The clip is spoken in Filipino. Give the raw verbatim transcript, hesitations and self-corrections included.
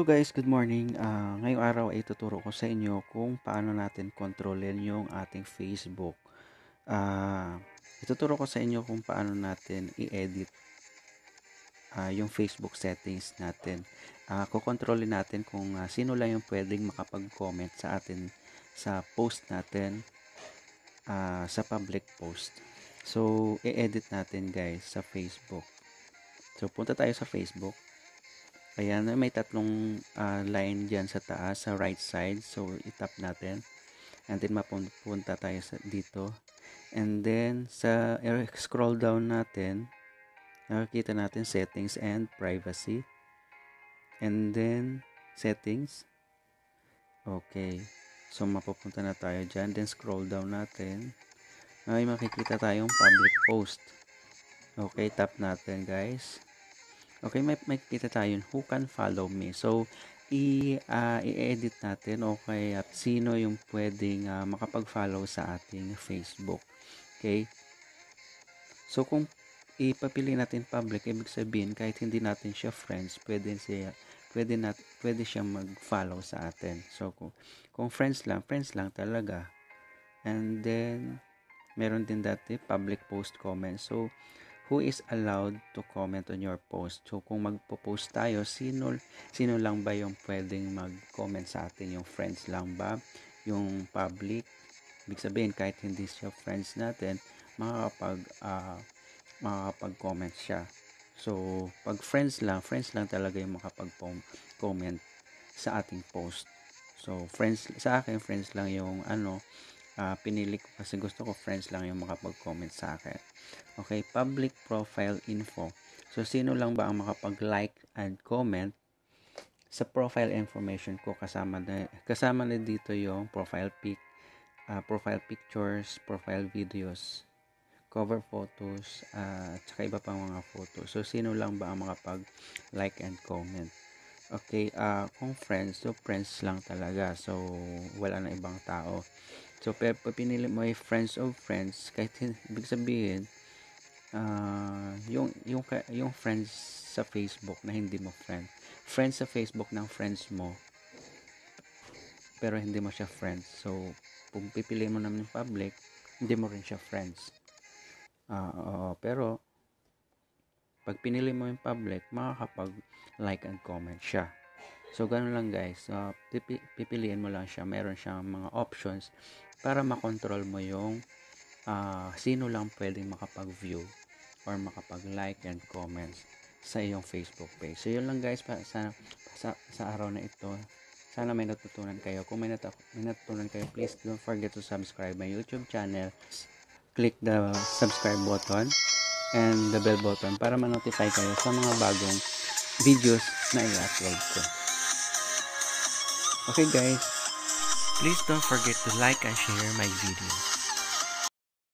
Hello guys, good morning. Ah, ngayong araw ay tuturo ko sa inyo kung paano natin kontrolin yung ating Facebook. Ah, ituturo ko sa inyo kung paano natin i-edit ah, yung Facebook settings natin. Ah, kukontrolin natin kung ah, sino lang yung pwedeng makapag-comment sa atin sa post natin ah, sa public post. So, i-edit natin guys sa Facebook. So, punta tayo sa Facebook. Ayan, may tatlong uh, line dyan sa taas, sa right side. So, itap natin. And then, mapunta tayo sa, dito. And then, sa scroll down natin, nakikita natin settings and privacy. And then, settings. Okay. So, mapupunta na tayo dyan. Then, scroll down natin. May makikita tayong public post. Okay, tap natin guys. Okay, may makikita tayo who can follow me. So, i, uh, i-edit natin okay at sino yung pwedeng uh, makapag-follow sa ating Facebook. Okay? So, kung ipapili natin public, ibig sabihin kahit hindi natin siya friends, pwede siya pwede nat pwede siya mag-follow sa atin. So, kung, kung friends lang, friends lang talaga. And then meron din dati public post comment. So, who is allowed to comment on your post? So, kung magpo-post tayo, sino, sino lang ba yung pwedeng mag-comment sa atin? Yung friends lang ba? Yung public? Ibig sabihin, kahit hindi siya friends natin, makakapag, uh, makakapag-comment siya. So, pag friends lang, friends lang talaga yung makapag-comment sa ating post. So, friends, sa akin, friends lang yung ano, uh, pinili ko kasi gusto ko friends lang yung makapag-comment sa akin. Okay, public profile info. So, sino lang ba ang makapag-like and comment sa profile information ko? Kasama na, kasama na dito yung profile pic, uh, profile pictures, profile videos, cover photos, uh, at saka iba pang mga photos. So, sino lang ba ang makapag-like and comment? Okay, uh, kung friends, so friends lang talaga. So, wala na ibang tao. So, pero pinili mo ay friends of friends, kahit ibig sabihin, uh, yung, yung, yung friends sa Facebook na hindi mo friend. Friends sa Facebook ng friends mo, pero hindi mo siya friends. So, kung pipiliin mo naman yung public, hindi mo rin siya friends. Uh, uh, pero, pag pinili mo yung public, makakapag like and comment siya. So, ganun lang guys. Uh, pipiliin mo lang siya. Meron siyang mga options para makontrol mo yung uh, sino lang pwedeng makapag-view or makapag-like and comments sa iyong Facebook page. So, yun lang guys pa, sa, sa, sa araw na ito. Sana may natutunan kayo. Kung may, nat- may natutunan kayo, please don't forget to subscribe my YouTube channel. Click the subscribe button and the bell button para ma-notify kayo sa mga bagong videos na i-upload ko. Okay guys, please don't forget to like and share my videos.